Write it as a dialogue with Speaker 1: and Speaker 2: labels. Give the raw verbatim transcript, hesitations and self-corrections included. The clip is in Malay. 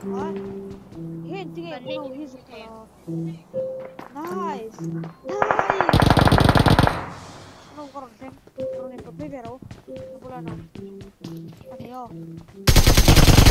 Speaker 1: Ah, hit sige mo his pala. Nice. Nice. Ano ko ron sen? Ron ito pero. Wala na. Ano yo?